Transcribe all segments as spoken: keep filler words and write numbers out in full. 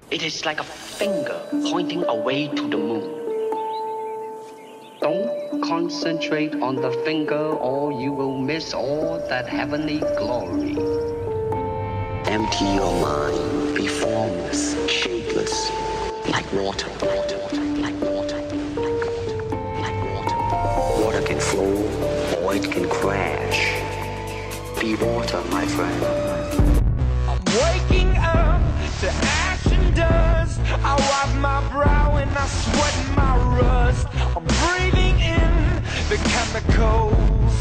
It is like a finger pointing away to the moon. Don't concentrate on the finger or you will miss all that heavenly glory. Empty your mind, be formless, shapeless, like water, water, like water, like water, like water. Water can flow or it can crash. Be water, my friend. I'm waking up to ash and dust. I wipe my brow and I sweat my rust. I'm breathing in the chemicals.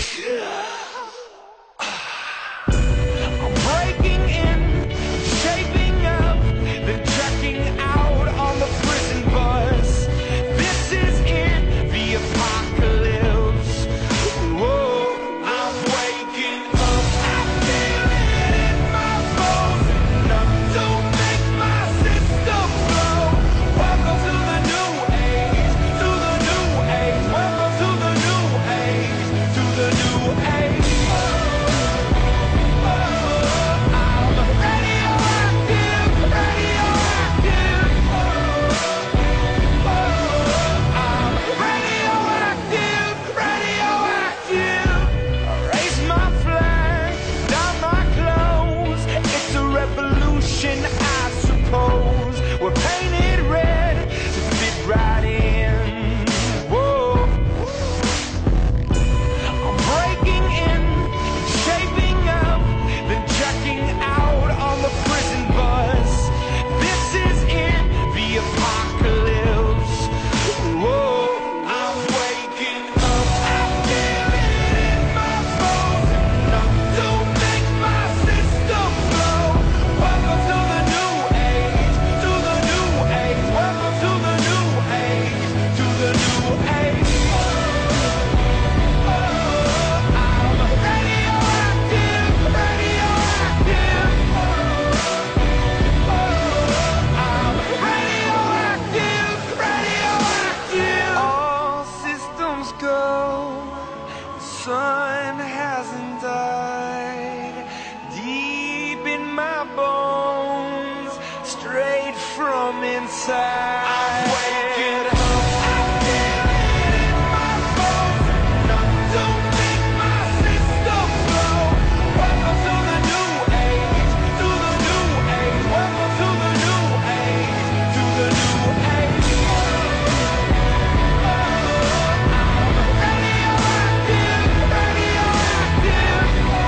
I'm breaking in, shaping up, then checking out on the prison bus. This is it, the apocalypse. Whoa, I'm waking up. I feel it in my bones, enough to make my system blow. Welcome to the new age, to the new age. Welcome to the new age, to the new age. I suppose we're painted red to fit right in. Whoa, I'm breaking in, shaping up, then checking out on the prison bus. This is it, the apocalypse. Whoa, I'm waking up. I feel it in my bones, enough to make my system blow. Welcome to the new age, to the new age. Welcome to the new age, to the new age. I'm radioactive, radioactive. I'm radioactive, radioactive. All systems go, the sun hasn't died. Deep in my bones, straight from inside. I'm waking up. I feel it in my bones, enough to make my system blow. Welcome to the new age, to the new age. Welcome to the new age, to the new age. I'm radioactive, radioactive.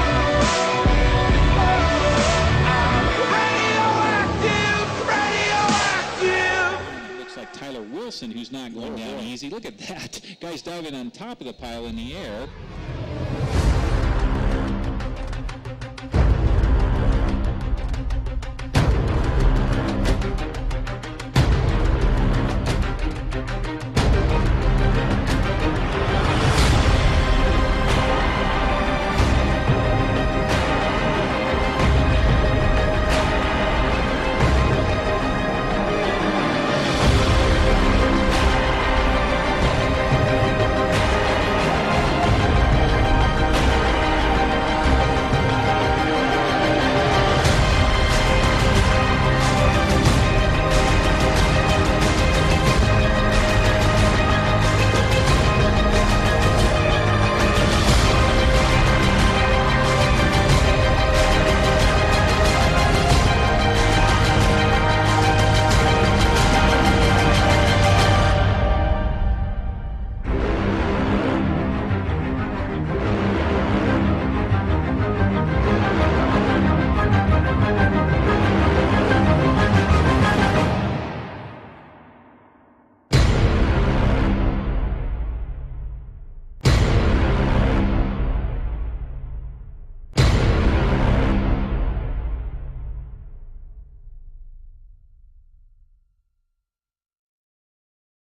Looks like Tyler Wilson, who's not going down easy. Look at that. Guy's diving on top of the pile in the air.